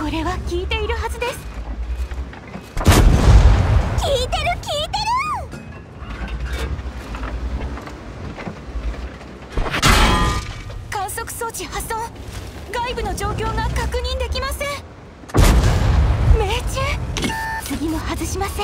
れは効いているはずです。効いてる効いてる。観測装置破損。外部の状況が確認できません。命中。次も外しません。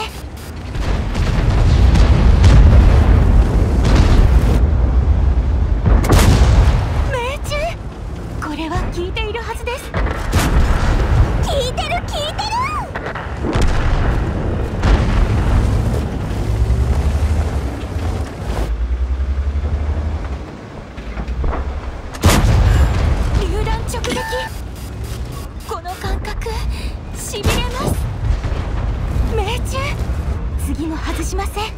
命中。これは効いているはずです。効いてる効いてる。榴弾直撃。この感覚しびれます。命中。次も外しません。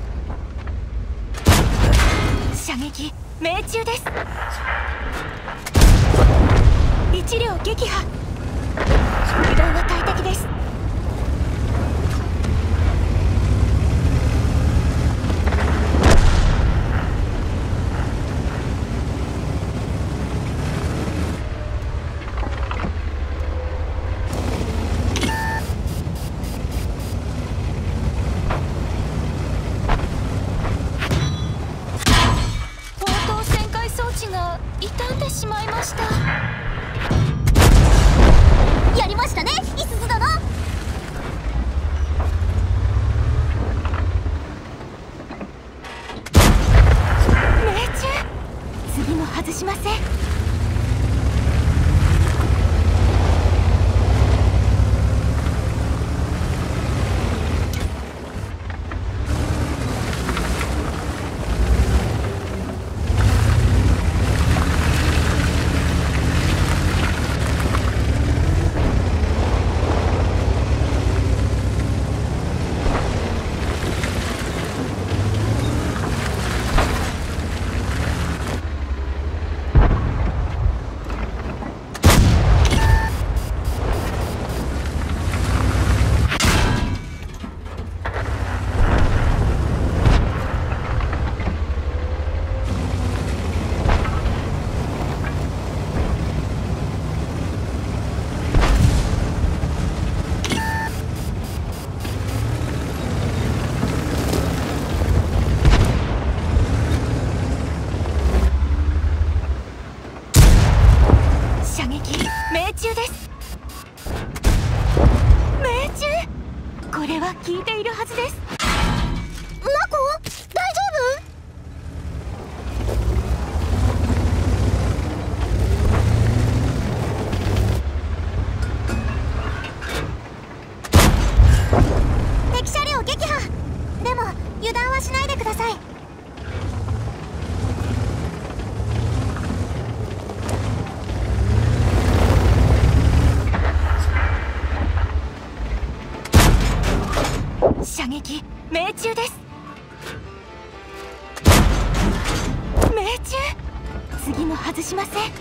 射撃命中です。1両撃破。油断は大敵です。砲塔旋回装置が傷んでしまいました。やりましたね、いすず殿。命中。次も外しません。射撃命中です。命中。これは効いているはずです。マコ、大丈夫？敵車両撃破。でも油断はしないでください。射撃命中です。命中。次も外しません。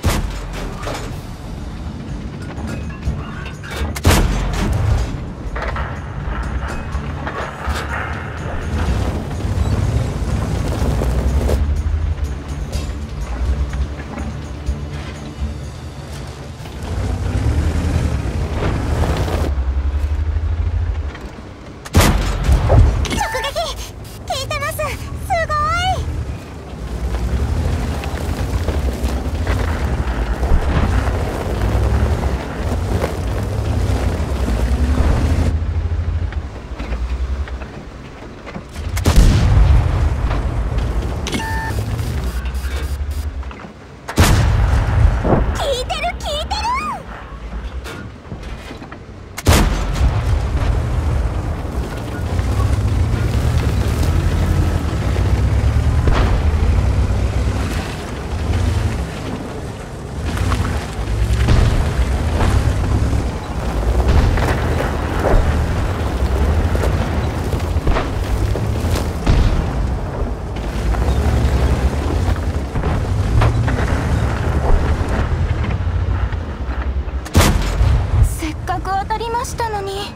したのに。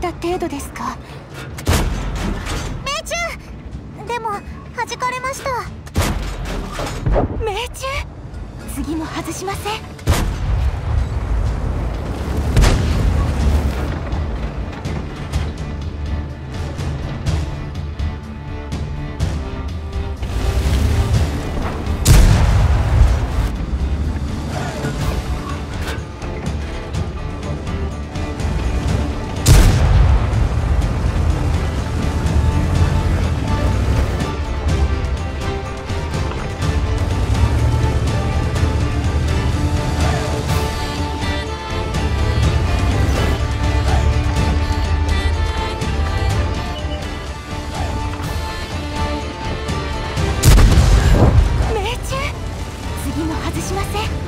った程度ですか。 命中。でも弾かれました。 命中。次も外しません。外しません。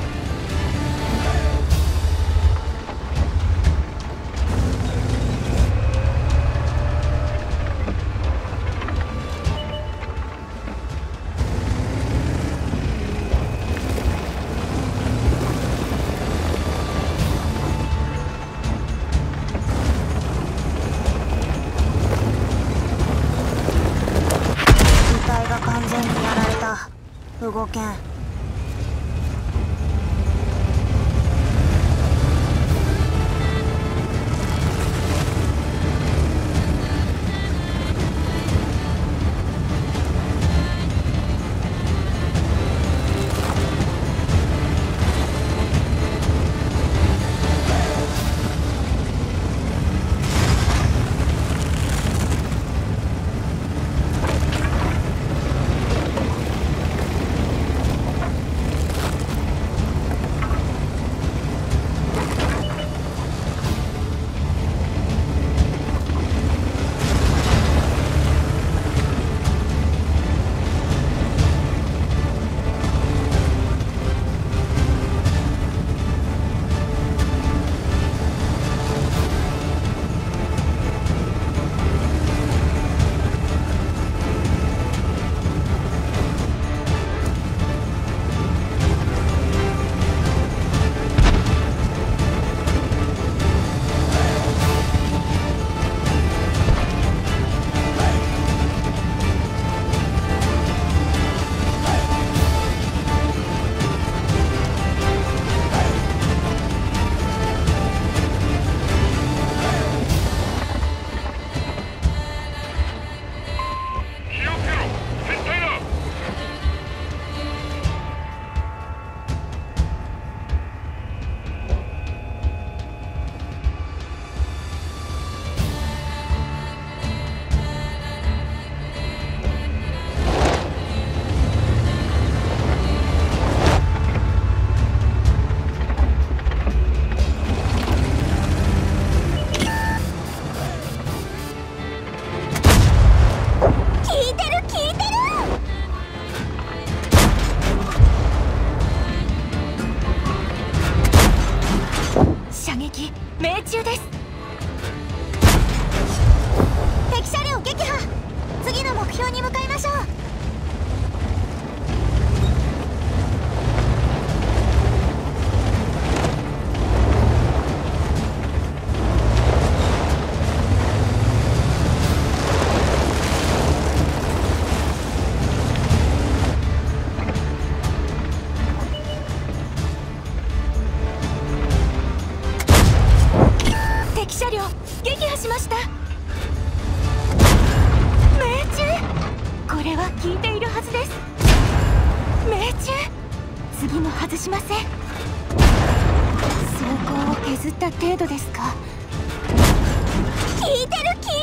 遺体が完全にやられた。動けん。 命中です。 敵車両撃破。次の目標に向かいましょう。 敵車両撃破しました。命中。これは効いているはずです。命中。次も外しません。装甲を削った程度ですか。 効いてる。